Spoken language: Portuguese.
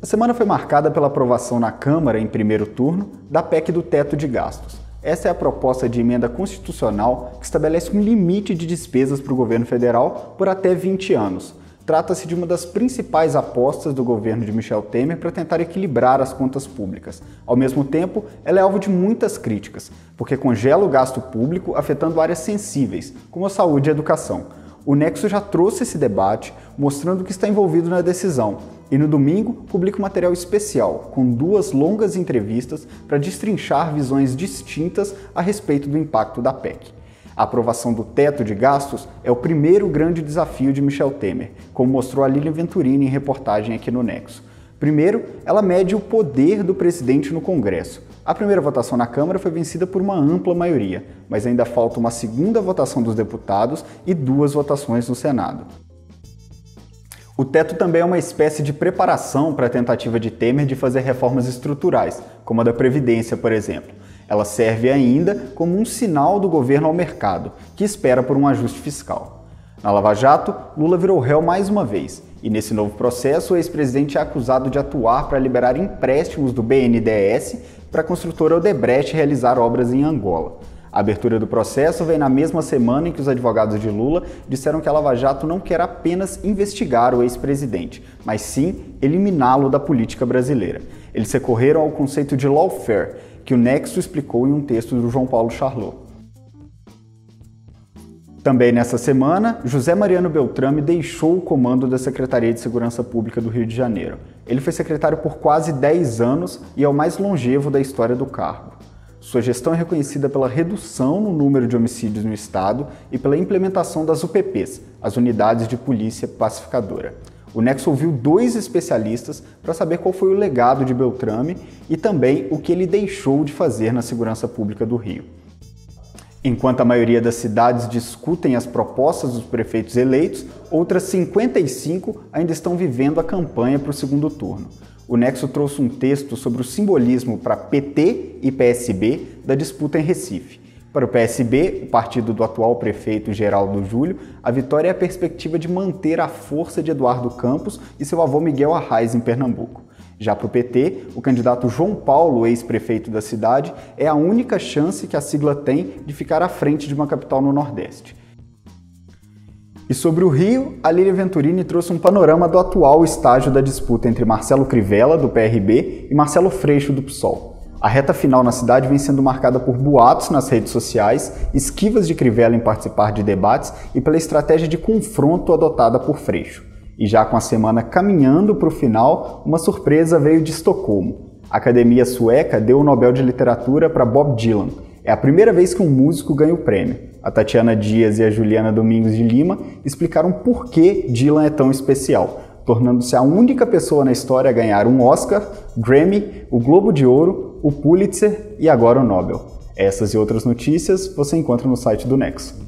semana foi marcada pela aprovação na Câmara, em primeiro turno, da PEC do teto de gastos. Essa é a proposta de emenda constitucional que estabelece um limite de despesas para o governo federal por até 20 anos. Trata-se de uma das principais apostas do governo de Michel Temer para tentar equilibrar as contas públicas. Ao mesmo tempo, ela é alvo de muitas críticas, porque congela o gasto público afetando áreas sensíveis, como a saúde e a educação. O Nexo já trouxe esse debate, mostrando que está envolvido na decisão, e no domingo publica um material especial, com 2 longas entrevistas para destrinchar visões distintas a respeito do impacto da PEC. A aprovação do teto de gastos é o primeiro grande desafio de Michel Temer, como mostrou a Lilian Venturini em reportagem aqui no Nexo. Primeiro, ela mede o poder do presidente no Congresso. A primeira votação na Câmara foi vencida por uma ampla maioria, mas ainda falta uma segunda votação dos deputados e 2 votações no Senado. O teto também é uma espécie de preparação para a tentativa de Temer de fazer reformas estruturais, como a da Previdência, por exemplo. Ela serve ainda como um sinal do governo ao mercado, que espera por um ajuste fiscal. Na Lava Jato, Lula virou réu mais uma vez, e nesse novo processo o ex-presidente é acusado de atuar para liberar empréstimos do BNDES para a construtora Odebrecht realizar obras em Angola. A abertura do processo vem na mesma semana em que os advogados de Lula disseram que a Lava Jato não quer apenas investigar o ex-presidente, mas sim eliminá-lo da política brasileira. Eles recorreram ao conceito de lawfare, que o Nexo explicou em um texto do João Paulo Charlot. Também nessa semana, José Mariano Beltrame deixou o comando da Secretaria de Segurança Pública do Rio de Janeiro. Ele foi secretário por quase 10 anos e é o mais longevo da história do cargo. Sua gestão é reconhecida pela redução no número de homicídios no estado e pela implementação das UPPs, as Unidades de Polícia Pacificadora. O Nexo ouviu 2 especialistas para saber qual foi o legado de Beltrame e também o que ele deixou de fazer na segurança pública do Rio. Enquanto a maioria das cidades discutem as propostas dos prefeitos eleitos, outras 55 ainda estão vivendo a campanha para o segundo turno. O Nexo trouxe um texto sobre o simbolismo para PT e PSB da disputa em Recife. Para o PSB, o partido do atual prefeito Geraldo Júlio, a vitória é a perspectiva de manter a força de Eduardo Campos e seu avô Miguel Arraes em Pernambuco. Já para o PT, o candidato João Paulo, ex-prefeito da cidade, é a única chance que a sigla tem de ficar à frente de uma capital no Nordeste. E sobre o Rio, a Lilian Venturini trouxe um panorama do atual estágio da disputa entre Marcelo Crivella, do PRB, e Marcelo Freixo, do PSOL. A reta final na cidade vem sendo marcada por boatos nas redes sociais, esquivas de Crivella em participar de debates e pela estratégia de confronto adotada por Freixo. E já com a semana caminhando para o final, uma surpresa veio de Estocolmo. A Academia Sueca deu o Nobel de Literatura para Bob Dylan. É a primeira vez que um músico ganha o prêmio. A Tatiana Dias e a Juliana Domingos de Lima explicaram por que Dylan é tão especial, tornando-se a única pessoa na história a ganhar um Oscar, Grammy, o Globo de Ouro, o Pulitzer e agora o Nobel. Essas e outras notícias você encontra no site do Nexo.